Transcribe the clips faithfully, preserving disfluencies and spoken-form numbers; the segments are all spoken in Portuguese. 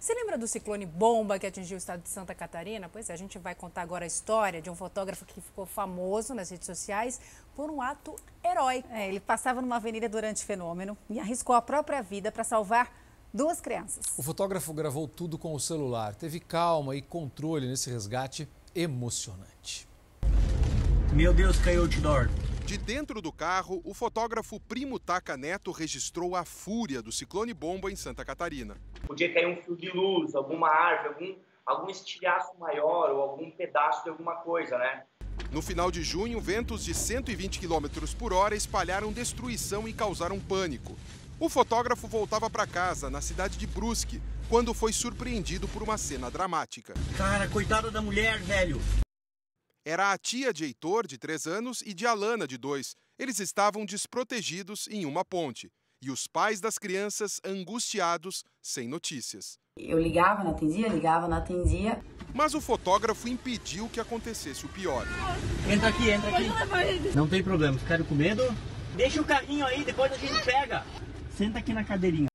Você lembra do ciclone bomba que atingiu o estado de Santa Catarina? Pois é, a gente vai contar agora a história de um fotógrafo que ficou famoso nas redes sociais por um ato heróico. É, ele passava numa avenida durante o fenômeno e arriscou a própria vida para salvar duas crianças. O fotógrafo gravou tudo com o celular. Teve calma e controle nesse resgate emocionante. Meu Deus, caiu o outdoor. De dentro do carro, o fotógrafo Primo Taca Neto registrou a fúria do ciclone bomba em Santa Catarina. Podia cair um fio de luz, alguma árvore, algum, algum estilhaço maior ou algum pedaço de alguma coisa, né? No final de junho, ventos de cento e vinte quilômetros por hora espalharam destruição e causaram pânico. O fotógrafo voltava para casa, na cidade de Brusque, quando foi surpreendido por uma cena dramática. Cara, coitada da mulher, velho. Era a tia de Heitor, de três anos, e de Alana, de dois. Eles estavam desprotegidos em uma ponte. E os pais das crianças angustiados, sem notícias. Eu ligava, não atendia, ligava, não atendia. Mas o fotógrafo impediu que acontecesse o pior. Entra aqui, entra aqui. Não tem problema, ficaram com medo? Deixa o carrinho aí, depois a gente pega. Senta aqui na cadeirinha.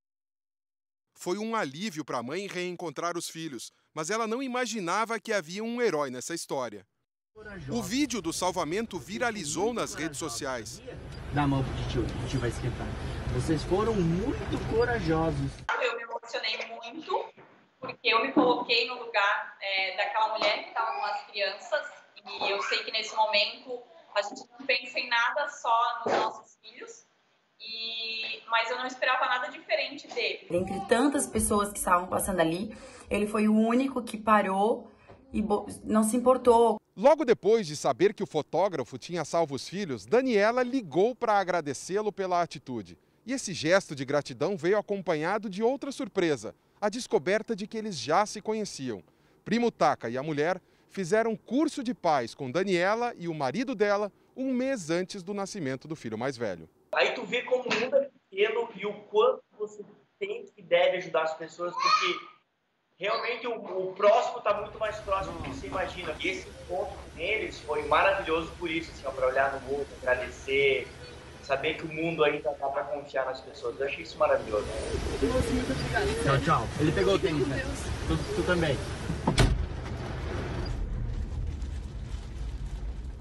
Foi um alívio para a mãe reencontrar os filhos, mas ela não imaginava que havia um herói nessa história. O vídeo do salvamento viralizou nas redes sociais. Dá a mão pro tio, o tio vai esquentar. Vocês foram muito corajosos. Eu me emocionei muito, porque eu me coloquei no lugar é, daquela mulher que estava com as crianças. E eu sei que nesse momento a gente não pensa em nada só nos nossos filhos. E... mas eu não esperava nada diferente dele. Dentre tantas pessoas que estavam passando ali, ele foi o único que parou e não se importou. Logo depois de saber que o fotógrafo tinha salvo os filhos, Daniela ligou para agradecê-lo pela atitude. E esse gesto de gratidão veio acompanhado de outra surpresa, a descoberta de que eles já se conheciam. Primo Taca e a mulher fizeram curso de pais com Daniela e o marido dela um mês antes do nascimento do filho mais velho. Aí tu vê como o mundo é pequeno e o quanto você tem e deve ajudar as pessoas, porque realmente o, o próximo está muito mais próximo do que você imagina. E esse encontro com eles foi maravilhoso por isso, assim, para olhar no mundo, agradecer, saber que o mundo ainda dá para confiar nas pessoas. Eu achei isso maravilhoso. Tchau, tchau. Ele pegou o tênis, né? Tu, tu também.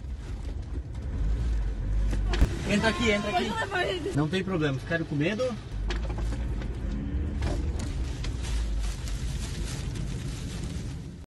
Entra aqui, entra aqui. Não tem problema, ficaram com medo?